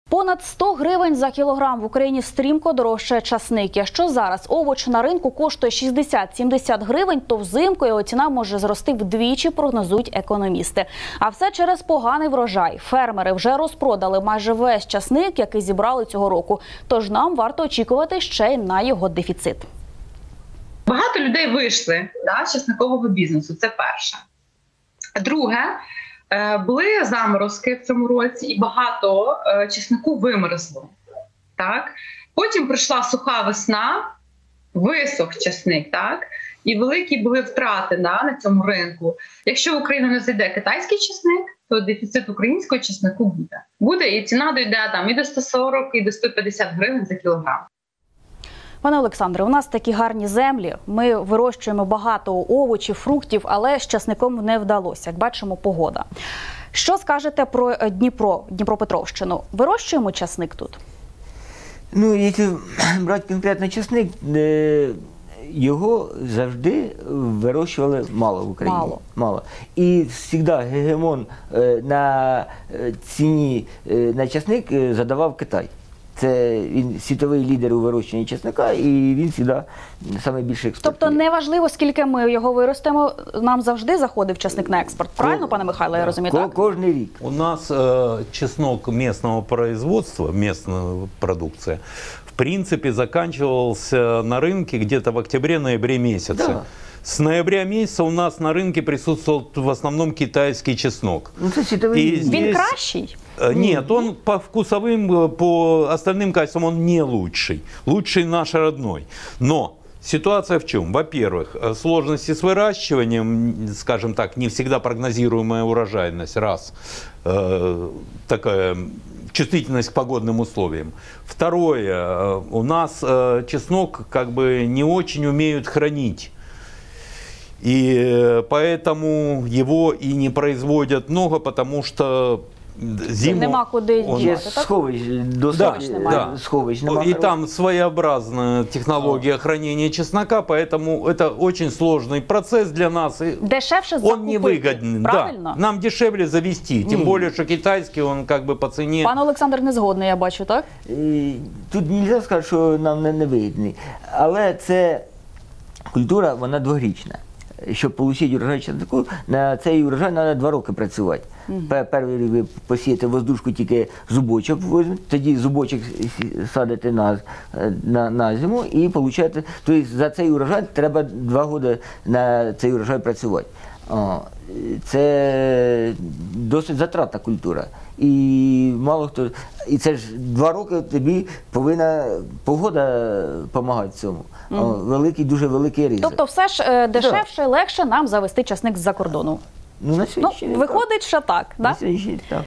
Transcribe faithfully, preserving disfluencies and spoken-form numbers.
Понад сто гривень за кілограм в Україні стрімко дорожчає часник. Якщо зараз овоч на ринку коштує шістдесят-сімдесят гривень, то взимку його ціна може зрости вдвічі, прогнозують економісти. А все через поганий врожай. Фермери вже розпродали майже весь часник, який зібрали цього року. Тож нам варто очікувати ще й на його дефіцит. Багато людей вийшли да, з часникового бізнесу, це перше. Друге, були заморозки в цьому році і багато часнику вимерзло. Так? Потім прийшла суха весна, висох часник, так? І великі були втрати да, на цьому ринку. Якщо в Україну не зайде китайський часник, то дефіцит українського часнику буде. Буде і ціна дійде там і до ста сорока, і до ста п'ятдесят гривень за кілограм. Пане Олександре, у нас такі гарні землі, ми вирощуємо багато овочів, фруктів, але з часником не вдалося, як бачимо, погода. Що скажете про Дніпро, Дніпропетровщину? Вирощуємо часник тут? Ну, якщо брати конкретно часник, його завжди вирощували мало в Україні. Мало. Мало. І завжди гегемон на ціні на часник задавав Китай. Це він світовий лідер у вирощуванні чесника, і він завжди найбільше експортує. Тобто не важливо, скільки ми його виростемо, нам завжди заходив часник на експорт. Правильно, пане Михайло, я розумію, так? Кожний рік. У нас э, чеснок местного производства, местная продукция, в принципе, заканчивался на рынке где-то в октябре-ноябре месяце. Да. С ноября месяца у нас на рынке присутствовал в основном китайский чеснок. Ну, це світовий лідер. Він кращий? Нет, он по вкусовым, по остальным качествам он не лучший. Лучший наш родной. Но ситуация в чем? Во-первых, сложности с выращиванием, скажем так, не всегда прогнозируемая урожайность, раз, э, такая чувствительность к погодным условиям. Второе, у нас э, чеснок как бы не очень умеют хранить. И поэтому его и не производят много, потому что зиму... Нема куди Он діти, так? сховищ, досить Да, да. да. сховищ. И там своеобразная технология хранения чеснока, поэтому это очень сложный процесс для нас. И Дешевше он закупити, невыгодный. правильно? Да, нам дешевле завести, тем Ні. более, что китайский, он как бы по цене... Пан Олександр не згодний, я бачу, так? Тут не можна сказати, що нам не вигідний. Але це культура, вона дворічна. Щоб отримати урожай часнику, на цей урожай треба два роки працювати. Mm-hmm. Перший рік ви посієте воздушку, тільки зубочок візьмете, тоді зубочок садите на, на, на зиму і отримаєте. Тобто за цей урожай треба два роки на цей урожай працювати. О, це досить затратна культура. І мало хто. І це ж два роки тобі повинна погода допомагати в цьому. Mm. О, великий, дуже великий ризик. Тобто все ж е, дешевше, да. легше нам завести часник з-за кордону. Ну, на сьогодні ну, виходить, що так, на да? сьогодні, так?